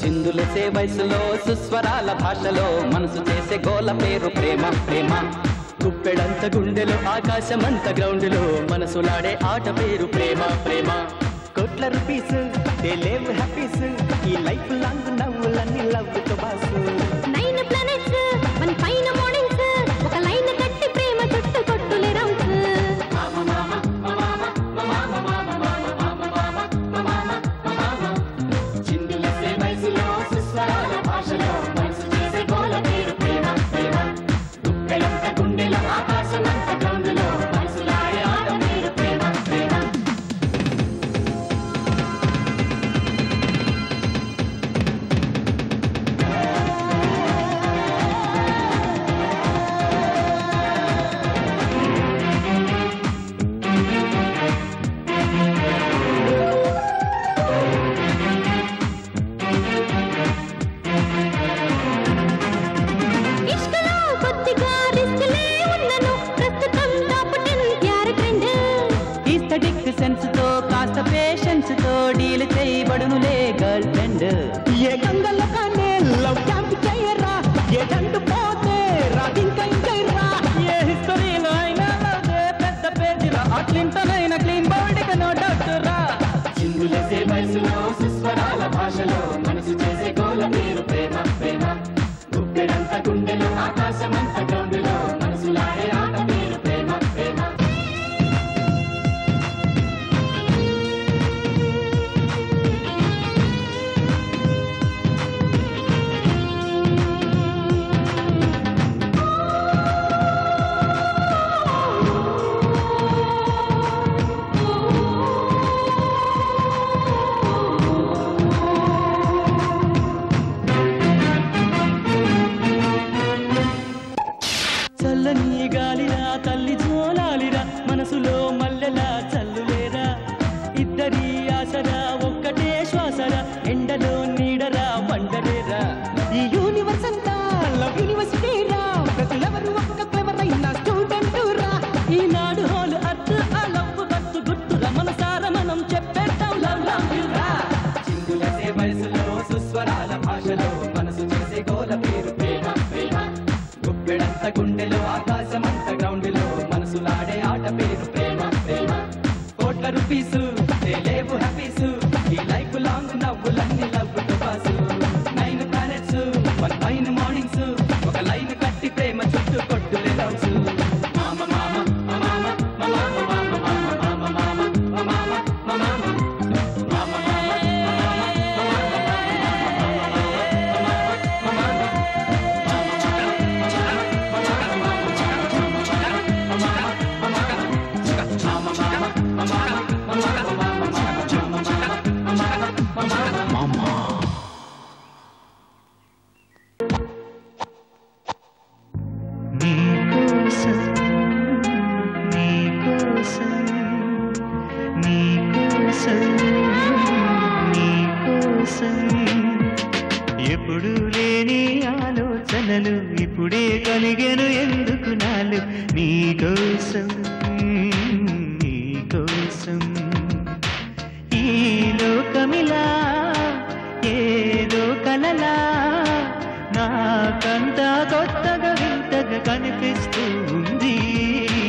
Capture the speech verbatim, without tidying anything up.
చిందులేసే వయసులో సుస్వరాల భాషలో మనసు చేసే గోల పేరు ప్రేమ ప్రేమ. గుప్పెడంత గుండెలో ఆకాశమంత గ్రౌండ్లో మనసులాడే ఆట పేరు ప్రేమ ప్రేమ. కోట్ల రూపీస్ లేవు హ్యాపీస్ ఈ లైఫ్ లాంగ్ నవ్వులన్నీ లవ్ తో బాసు. నైన్ ప్లానెట్స్ మన పైన మార్నింగ్స్ ఒక లైన్ కట్టి ప్రేమ చుట్టూ కొట్టులే రౌండ్స్. చిందులేసే వయసులో సుస్వరాల భాషలో మనసు చేసే గోల పేరు ప్రేమ ప్రేమ. గుప్పెడంత గుండెలో ఆకాశమంత గ్రౌండ్లో మనసులాడే ఆట పేరు ప్రేమ ప్రేమ. ఇష్కలో కొద్దిగా రిస్క్లే ఉన్నను ప్రస్తుతం టాప్ టెన్ యార్ ట్రెండ్. ఈస్థెటిక్ సెన్స్ తో కాస్త పేషెన్స్ తో డీల్ చేయబడునులే గర్ల్ ఫ్రెండ్. ఏ గంగలో కానీ లవ్ క్యాంప్ చేయరా ఏ దండు పోతే రాదింకా ఇంకైరా. ఏ హిస్టరీలో అయినా లవ్దే పెద్ద పేజీరా అట్లింటనైనా క్లీన్ బౌల్డ్గా నో డౌట్ రా. చిందులేసే వయసులో సుస్వరాల భాషలో మనసు చేసే గోల పేరు ప్రేమ ప్రేమ. గుప్పెడంత గుండెలో ఆకాశమంత గ్రౌండ్లో మనసులాడే ఆట పేరు ప్రేమ ప్రేమ. చల్లని గాలిరా తల్లి జోలాలిరా మనసులో మల్లెలా చల్లులేరా. ఇద్దరి ఆసరా ఒక్కటే శ్వాసరా ఎండలో నీడరా వండరేరా. ఈ యూనివర్స్ అంతా లవ్ యూనివర్సిటీరా ప్రజలెవరు ఒక్క క్లెవర్ అయిన స్టూడెంట్ రా. ఈనాడు హోల్ అర్త్ ఆ లవ్ బస్సు గుర్తురా మనసారా మనం చెప్పేద్దాం లవ్ లవ్ యు రా. చిందులేసే వయసులో సుస్వరాల భాషలో మనసు చేసే గోల పేరు ప్రేమ ప్రేమ. గుప్పెడంత గుండెలో ఆకాశమంత గ్రౌండ్లో మనసులాడే ఆట పేరు ప్రేమ ప్రేమ. కోట్ల రూపీసు లేవు హ్యాపీసు ఈ లైఫ్ లాంగ్ నవ్వులన్నీ లవ్ తో బాసు. నైన్ ప్లానెట్స్ వన్ పైన మార్నింగ్స్ ఒక లైన్ కట్టి ప్రేమ చుట్టూ కొట్టులే రౌండ్స్. మామ మామ మామ మామ మామ మామ మామ మామ మామ మామ నీకోసం నీకోసం నీకోసం నీకోసం ఎప్పుడు లేని ఆలోచనలు ఇప్పుడే కలిగెను ఎందుకు నాలు. నీకోసం నీకోసం ఈ లోకమిలా ఏదో కలలా నాకంతా కొత్తగా వింతగా కనిపిస్తూ ఉంది.